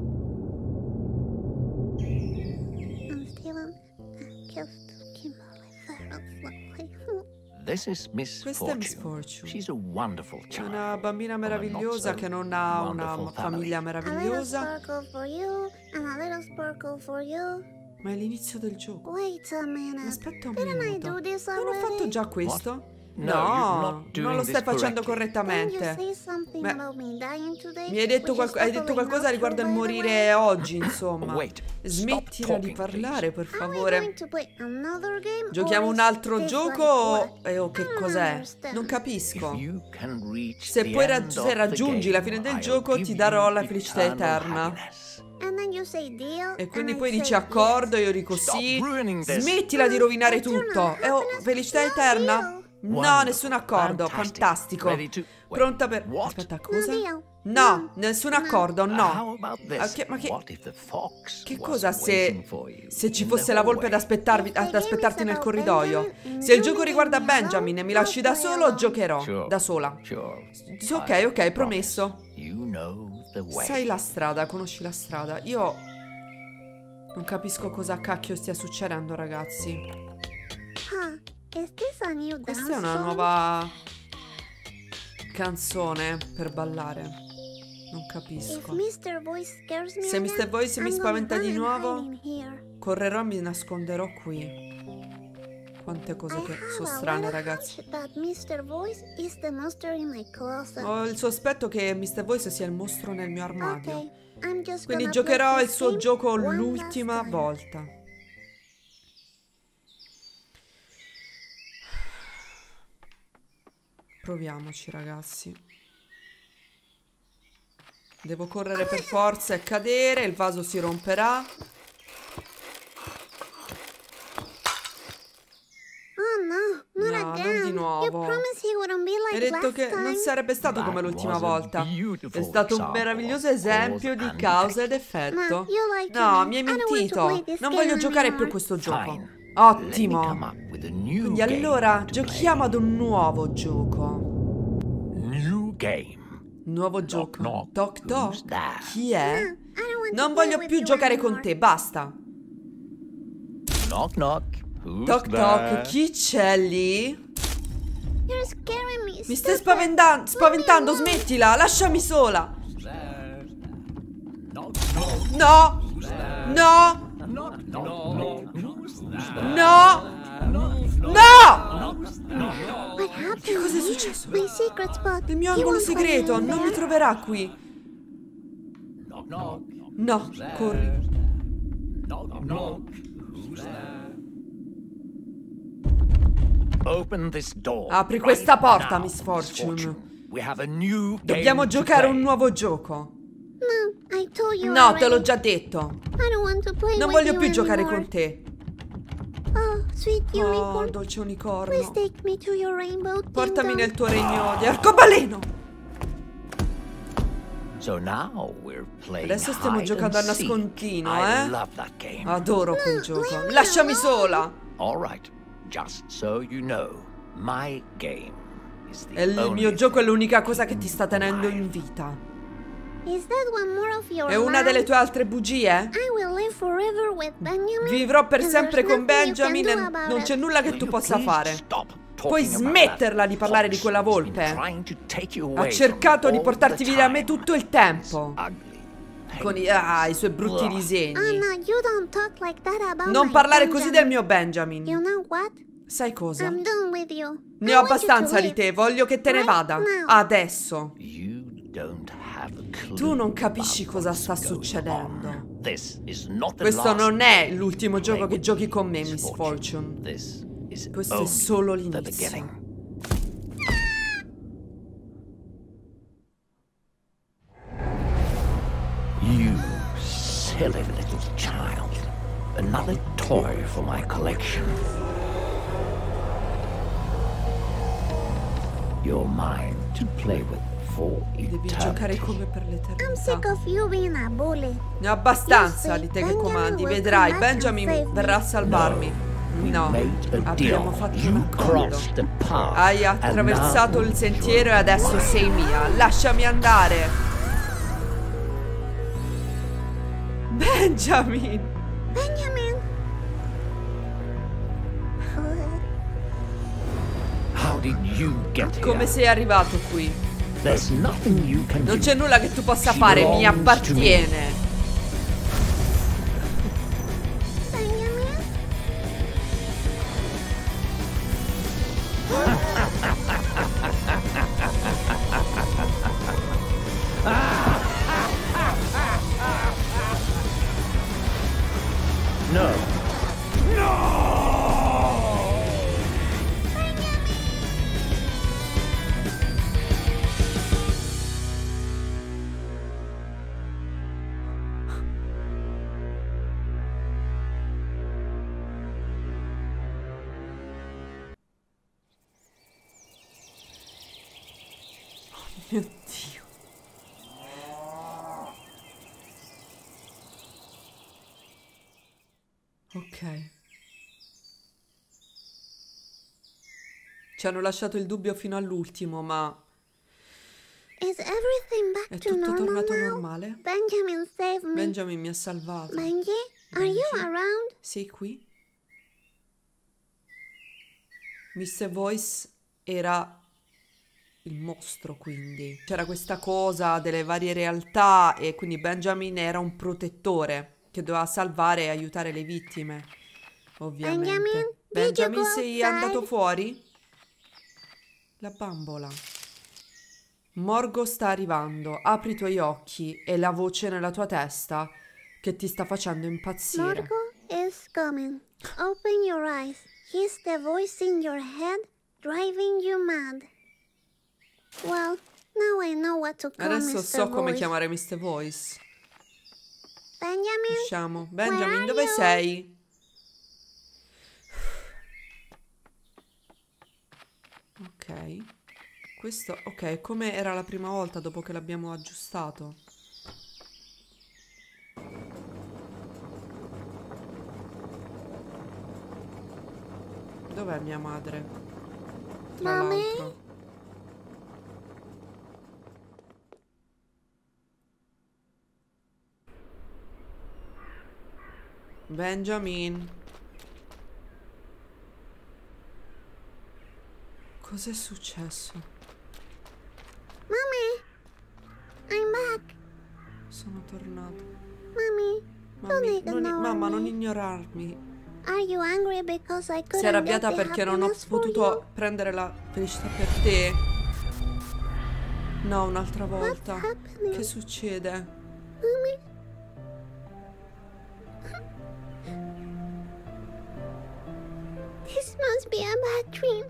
I'm stealing just Kimberly Farrell's This is Miss Questa è Miss Fortune. Fortune. She's a wonderful È child. una bambina meravigliosa che non ha una famiglia A little meravigliosa, sparkle for you and a little sparkle for you. ma è l'inizio del gioco. Wait a minute. Aspetta un Didn't I minuto. do this Non ho already? fatto già questo? No, you're No, not non doing lo this stai facendo correctly. Didn't you correttamente. say something Beh, about me dying today? Mi hai detto, Which is hai detto totally qualcosa not riguardo il true, by the morire way. oggi, insomma. Wait, Smettila stop di talking, parlare, per Are we going favore. to play another game, Giochiamo or un is altro this gioco like o what? o che I don't cos'è? understand. Non If capisco. you can reach Se the poi end of se the raggiungi la game, fine del I'll gioco give ti darò you la felicità eternal eterna. happiness. And then you say deal, E quindi and poi I dici say accordo e yes. io dico sì. Stop ruining this. Smettila di rovinare Eternal tutto. E happiness, felicità no eterna? deal. No, Wonderful. nessun accordo. Fantastic. Fantastico. Ready to- Wait, Pronta per... what? Aspetta, No cosa? deal. No, nessun accordo, How no. about this? Ma che... What if the fox Che was cosa waiting for you se ci in the fosse la volpe ad hallway? aspettarti nel corridoio? Se il gioco riguarda Benjamin e mi lasci da solo, giocherò Sure, da sola. Sure. Ok, ok, I promesso. promise. You know the way. Sai la strada, conosci la strada. Io non capisco cosa cacchio stia succedendo, ragazzi. Huh, is this a new Questa dance è una song? nuova canzone per ballare. Non If capisco. Mr. Voice scares me Se again, Mr. Voice mi I'm gonna spaventa run di and nuovo, hide in here. correrò e mi nasconderò qui. Quante cose I che have sono a strane, little ragazzi. hunch that Mr. Voice is the monster in my closet. Ho il sospetto che Mr. Voice sia il mostro nel mio armadio. Okay, I'm just Quindi gonna giocherò play il this suo game gioco one last l'ultima time. volta. Proviamoci, ragazzi. Devo correre per forza e cadere, il vaso si romperà. Oh no, not No, again. non di nuovo. You promised he wouldn't be like Hai detto last che non time. sarebbe stato come That l'ultima was a volta. beautiful È stato un example meraviglioso of esempio cause di and causa ed effect. effetto. Ma, you like No, me. mi hai I don't want to mentito. play this Non game voglio giocare più a anymore. questo gioco. Fine. Let me come Ottimo. up with a new Quindi game allora to giochiamo play. ad un nuovo gioco. New game. Nuovo gioco. knock. Toc Who's toc. that? Chi è? I don't want Non to play voglio with più you giocare con anymore. te, basta. Knock knock. Who's Toc there? toc, chi c'è lì? You're scaring me. Mi stai Stop it. spaventando, Mommy, no. smettila, lasciami sola. There. Knock, No, no, knock, knock. Who's there? no, no! What happened? Che cosa è successo? My secret spot. Il mio He angolo won't find segreto, me non mi there. troverà qui. Knock, knock. No, corri. Knock, knock. Who's there? Open this door. Apri questa porta, now, Miss Fortune. We have a new Dobbiamo game to giocare play. un nuovo gioco. No, I told you No, te l'ho already. già detto. I don't want to play Non with voglio you più giocare anymore. con te. Oh, sweet Oh, unicorn. dolce Please unicorno. take me to your rainbow Portami kingdom. nel tuo regno di arcobaleno. So now we're playing Adesso stiamo hide giocando a and seek. nascondino, I eh? love that game. Adoro quel gioco. leave me Lasciami alone. sola. All right. Just so you know, my game is the E il only mio gioco è l'unica cosa che ti sta tenendo in vita. Is that one more of your È una delle tue altre bugie? I will live forever with Benjamin. Vivrò per and sempre there's con nothing you Benjamin can do e about non it. c'è nulla che Will tu you possa please fare. stop Puoi talking about smetterla that di parlare di fox quella who's been volpe? trying to take you Ha away cercato from di all portarti the via da me time. tutto il tempo. Ugly. Con i suoi brutti Ugh. Oh disegni. no, you don't talk like that about Non my parlare così del Benjamin. mio You Benjamin. know what? Sai cosa? I'm done with you. Ne I ho want you to abbastanza di leave. te, voglio che te ne Right vada. now. Adesso. You don't have a clue Tu non capisci about cosa what's sta going succedendo. on. This is not the Questo last non è game l'ultimo you gioco play che with giochi me, con me, Miss Fortune. This is Questo è only solo the l'inizio. beginning. You silly little child. Another toy for my collection. You're mine to play with for Devi giocare eternity. come per I'm l'eternità. sick of you being a bully. Ne ho abbastanza You di see, te che Benjamin comandi. will Vedrai, come back and Benjamin save me. verrà a salvarmi. We No, made a deal. abbiamo fatto un You accordo. crossed the path. Hai and attraversato now il sentiero e adesso you're sei mia. Lasciami andare. Benjamin! Benjamin. How did you get here? Come sei arrivato qui? There's nothing you can Non do. c'è nulla che tu possa She fare, mi belongs to me. appartiene. Benjamin. No. Mio Dio. Ok. Ci hanno lasciato il dubbio fino all'ultimo, ma Is everything back è to tutto normal tornato now? normale? Benjamin saved me. Benjamin mi ha salvato. Benji, are you Benji? around? Sei qui? Mr. Voice era il mostro, quindi c'era questa cosa delle varie realtà e quindi Benjamin era un protettore che doveva salvare e aiutare le vittime, ovviamente. Benjamin, did you Benjamin, go sei outside? andato fuori? La bambola. Morgo sta arrivando, apri i tuoi occhi e la voce nella tua testa che ti sta facendo impazzire. Morgo is coming. Open your eyes. He's the voice in your head driving you mad. Well, now I know what to call Adesso Mr. so come Voice. chiamare Mr. Voice. Benjamin, Usciamo. where Benjamin, are dove you? sei? Ok. Questo, ok, come era la prima volta dopo che l'abbiamo aggiustato. Dov'è mia madre? Tra Mommy? l'altro. Benjamin. Cos'è successo? Mommy, I'm back. Sono tornato. Mommy, don't ignore Mamma, me. non ignorarmi. Are you angry because I couldn't Sei arrabbiata get the perché non ho happiness for you? potuto prendere la felicità per te? No, un'altra volta. What's happening? Che succede? Mommy? This must be a bad dream.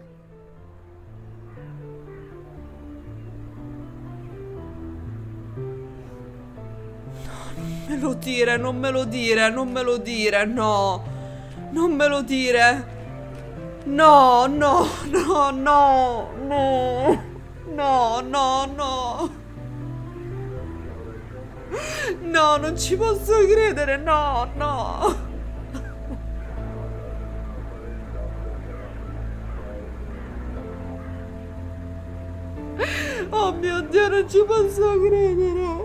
Non me lo dire, non me lo dire, non me lo dire, no. Non me lo dire. No, no, no, no, no. No, no, no. No, non ci posso credere, no, no. Oh mio Dio, non ci posso credere.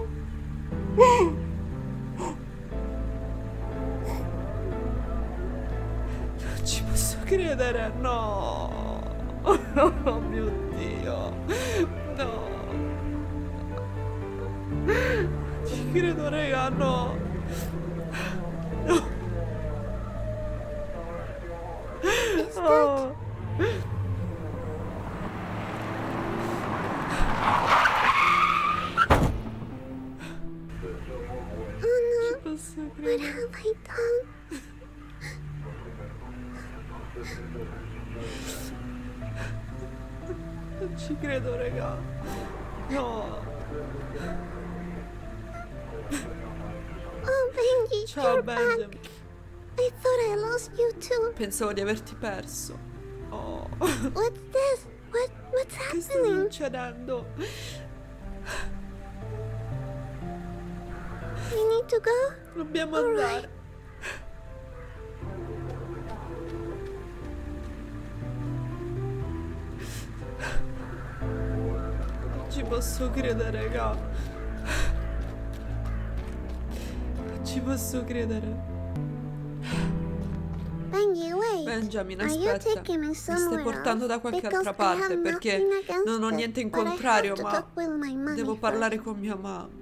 Non ci posso credere, no. Oh mio Dio. No. Non ci credo, raga, no. No. Oh. Oh Posso no, what credere. have I done? Non ci credo, raga. No. Oh, Benji, Ciao, you're Benjamin. back. I thought I lost you too. Pensavo di averti perso. Oh. What's this? What's Che sta happening? succedendo? We need to go? Dobbiamo All andare. right. Non ci posso credere, raga. Non ci posso credere. Benji, wait. Benjamin, Are you aspetta. taking me Mi stai somewhere portando da else? qualche Because altra I have parte perché nothing against non ho it, niente in but I have contrario, to ma talk with my mommy devo parlare first. con mia mamma.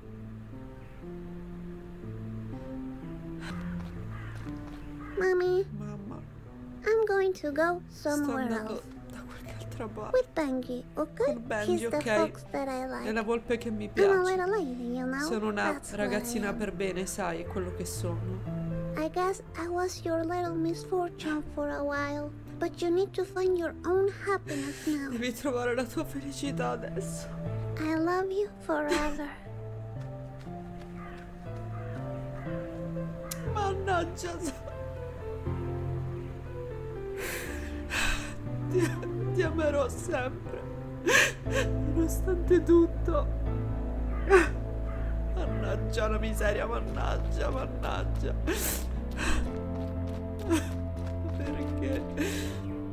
Mommy, Mamma, I'm going to go sto somewhere andando else. da qualche altra parte. With Benji, okay? Con Benji, He's the ok? fox that I È like. la volpe che mi I'm a piace. little lady, you know? Sono una That's what I ragazzina am. per bene, sai, è quello che sono. I guess I was your little misfortune for a while, but you need to find your own happiness now. Devi trovare la tua felicità adesso. I love you forever. Mannaggia. Ti amerò sempre. Nonostante tutto. Mannaggia la miseria, mannaggia, mannaggia. Perché?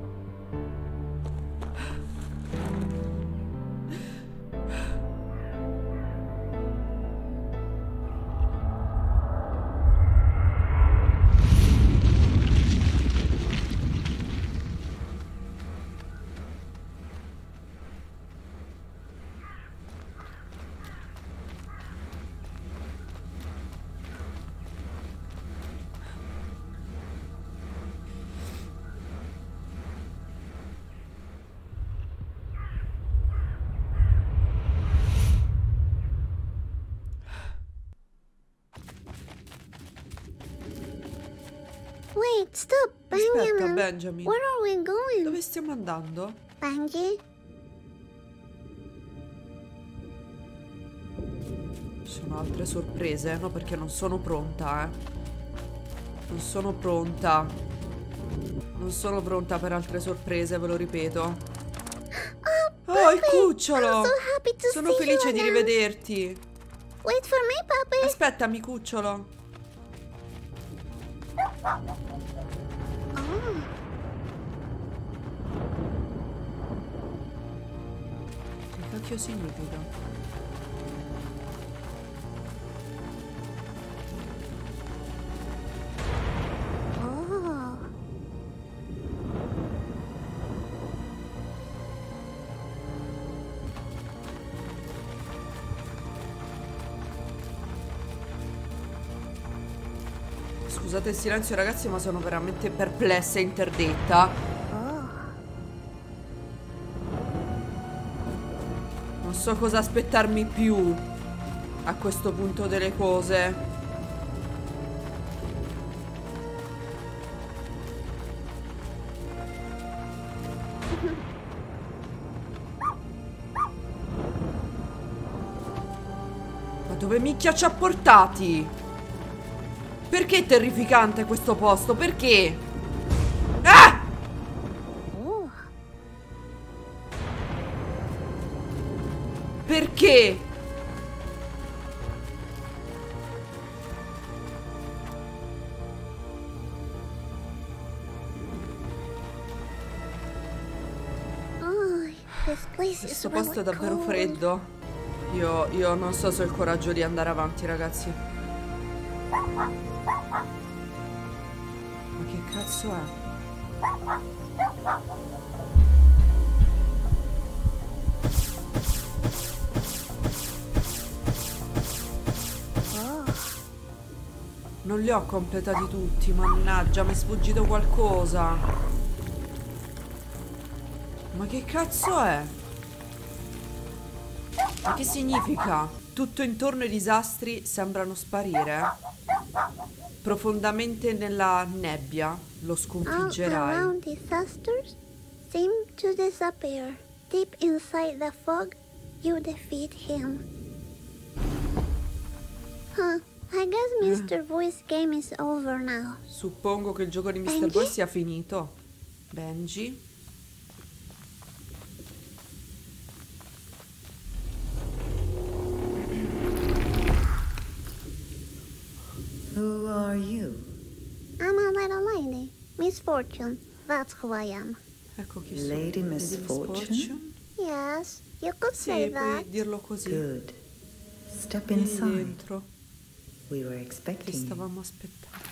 Wait, stop, Aspetta, Benjamin. Benjamin. Where are we going? Dove stiamo andando? Benji? Ci sono altre sorprese? No, perché non sono pronta, Non sono pronta. Non sono pronta per altre sorprese, ve lo ripeto. Oh, il cucciolo! I'm so happy to Sono see felice you di again. rivederti. Wait for me, puppy. Aspettami, cucciolo. Oh, Che cacchio significa? oh. Scusate il silenzio ragazzi, ma sono veramente perplessa e interdetta. Non so cosa aspettarmi più a questo punto delle cose. Ma dove minchia ci ha portati? Perché è terrificante questo posto? Perché? Ah! Perché? Questo posto è davvero freddo. Io non so se ho il coraggio di andare avanti, ragazzi. Ma che cazzo è? Non li ho completati tutti, mannaggia, mi è sfuggito qualcosa. Ma che cazzo è? Ma che significa? Tutto intorno ai disastri sembrano sparire. Profondamente nella nebbia lo sconfiggerai. All around disasters seem to disappear. Deep inside the fog, you defeat him. Huh. I guess Mr. Voice game is over now. Suppongo che il gioco di Mr. Voice sia finito. Benji. Who are you? I'm a little lady. Misfortune. That's who I am. Ecco chi sono. Lady Misfortune? Yes, you could say Sì, puoi that. dirlo così. Good. Step Vieni inside. dentro. We were Ti expecting you. stavamo aspettando.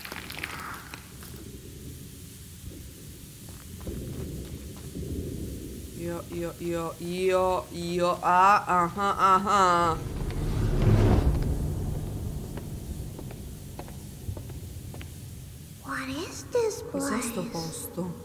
Ah. What is this Cos'è place? sto posto?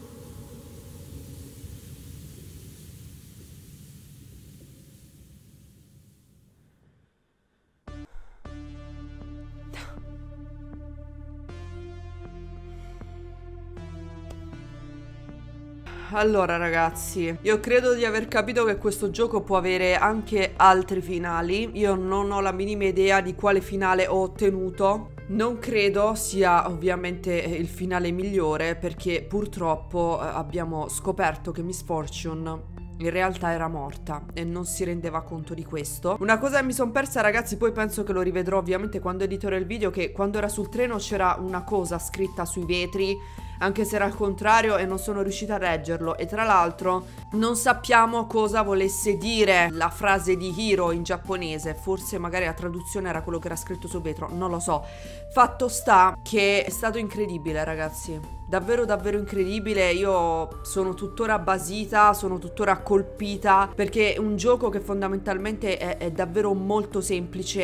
Allora ragazzi, io credo di aver capito che questo gioco può avere anche altri finali. Io non ho la minima idea di quale finale ho ottenuto. Non credo sia ovviamente il finale migliore, perché purtroppo abbiamo scoperto che Miss Fortune in realtà era morta e non si rendeva conto di questo. Una cosa che mi sono persa ragazzi, poi penso che lo rivedrò ovviamente quando editerò il video, che quando era sul treno c'era una cosa scritta sui vetri, anche se era al contrario, e non sono riuscita a leggerlo. E tra l'altro non sappiamo cosa volesse dire la frase di Hiro in giapponese. Forse magari la traduzione era quello che era scritto sul vetro, non lo so. Fatto sta che è stato incredibile ragazzi, davvero davvero incredibile. Io sono tuttora basita, sono tuttora colpita, perché è un gioco che fondamentalmente è davvero molto semplice,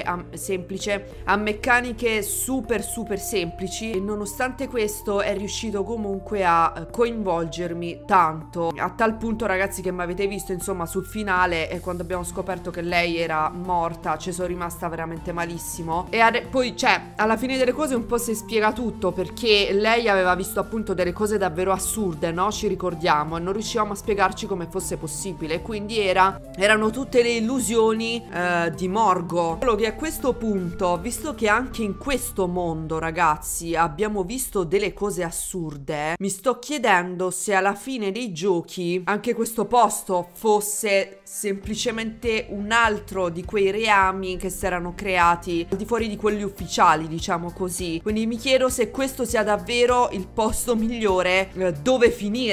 ha meccaniche super semplici, e nonostante questo è riuscito comunque a coinvolgermi tanto, a tal punto ragazzi che mi avete visto insomma sul finale, e quando abbiamo scoperto che lei era morta ci sono rimasta veramente malissimo. E poi cioè alla fine delle cose un po' si spiega tutto, perché lei aveva visto appunto delle cose davvero assurde, no? Ci ricordiamo, e non riuscivamo a spiegarci come fosse possibile, quindi erano tutte le illusioni di Morgo. Solo che a questo punto, visto che anche in questo mondo ragazzi abbiamo visto delle cose assurde, mi sto chiedendo se alla fine dei giochi anche questo posto fosse semplicemente un altro di quei reami che si erano creati al di fuori di quelli ufficiali, diciamo così. Quindi mi chiedo se questo sia davvero il posto migliore dove finire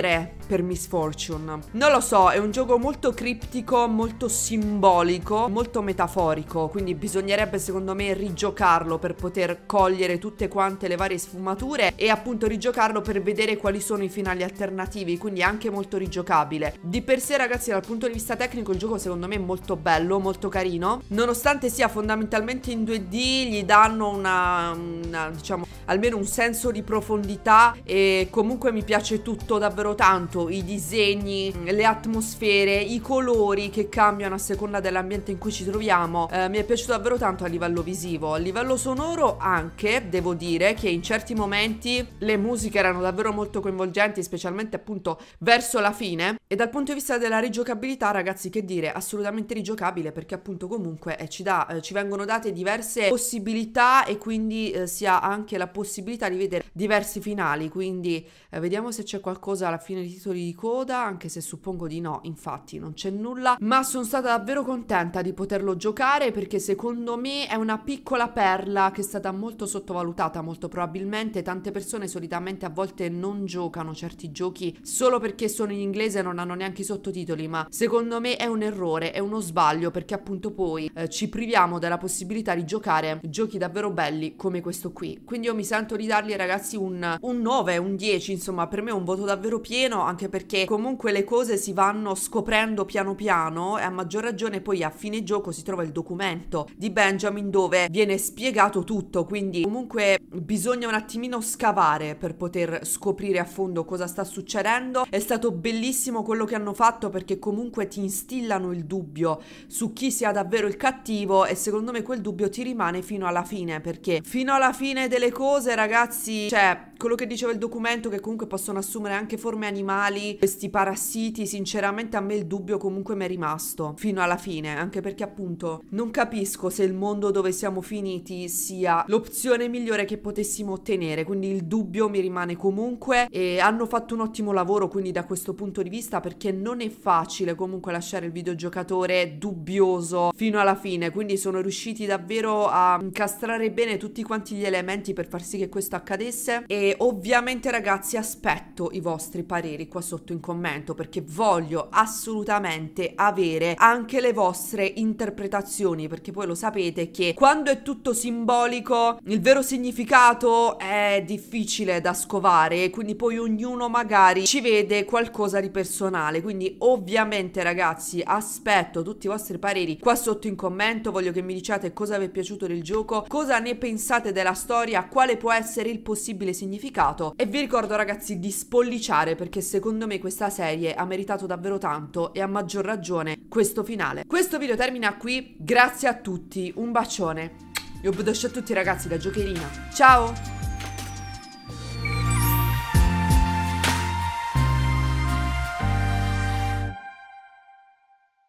per Miss Fortune. Non lo so, è un gioco molto criptico, molto simbolico, molto metaforico, quindi bisognerebbe secondo me rigiocarlo per poter cogliere tutte quante le varie sfumature e appunto rigiocarlo per vedere quali sono i finali alternativi, quindi è anche molto rigiocabile. Di per sé ragazzi, dal punto di vista tecnico il gioco secondo me è molto bello, molto carino, nonostante sia fondamentalmente in 2D, gli danno una diciamo almeno un senso di profondità e comunque mi piace tutto davvero tanto, i disegni, le atmosfere, i colori che cambiano a seconda dell'ambiente in cui ci troviamo. Mi è piaciuto davvero tanto a livello visivo, a livello sonoro anche, devo dire che in certi momenti le musiche erano davvero molto coinvolgenti, specialmente appunto verso la fine. E dal punto di vista della rigiocabilità ragazzi, che dire, assolutamente rigiocabile, perché appunto comunque ci vengono date diverse possibilità e quindi si ha anche la possibilità di vedere diversi finali, quindi vediamo se c'è qualcosa alla fine dei titoli di coda, anche se suppongo di no, infatti non c'è nulla, ma sono stata davvero contenta di poterlo giocare perché secondo me è una piccola perla che è stata molto sottovalutata, molto probabilmente. Tante persone solitamente a volte non giocano certi giochi solo perché sono in inglese e non hanno neanche i sottotitoli, ma secondo me è un errore, è uno sbaglio, perché appunto poi ci priviamo della possibilità di giocare giochi davvero belli come questo qui. Quindi io mi sento di dargli ragazzi un 9, un 10, insomma per me è un voto davvero pieno, anche perché comunque le cose si vanno scoprendo piano piano e a maggior ragione poi a fine gioco si trova il documento di Benjamin dove viene spiegato tutto, quindi comunque bisogna un attimino scavare per poter scoprire a fondo cosa sta succedendo. È stato bellissimo quello che hanno fatto perché comunque ti instillano il dubbio su chi sia davvero il cattivo e secondo me quel dubbio ti rimane fino alla fine, perché fino alla fine delle cose ragazzi, cioè quello che diceva il documento, che comunque possono assumere anche forme animali, questi parassiti, sinceramente a me il dubbio comunque mi è rimasto fino alla fine, anche perché appunto non capisco se il mondo dove siamo finiti sia l'opzione migliore che potessimo ottenere, quindi il dubbio mi rimane comunque e hanno fatto un ottimo lavoro quindi da questo punto di vista, perché non è facile comunque lasciare il videogiocatore dubbioso fino alla fine, quindi sono riusciti davvero a incastrare bene tutti quanti gli elementi per far sì che questo accadesse. E ovviamente ragazzi aspetto i vostri pareri qua sotto in commento, perché voglio assolutamente avere anche le vostre interpretazioni, perché poi lo sapete che quando è tutto simbolico il vero significato è difficile da scovare, quindi poi ognuno magari ci vede qualcosa di personale, quindi ovviamente ragazzi aspetto tutti i vostri pareri qua sotto in commento, voglio che mi diciate cosa vi è piaciuto del gioco, cosa ne pensate della storia, quale può essere il possibile significato, e vi ricordo ragazzi di spolliciare perché secondo me questa serie ha meritato davvero tanto e a maggior ragione questo finale. Questo video termina qui, grazie a tutti, un bacione, io vedo a tutti ragazzi da Giocherina, ciao!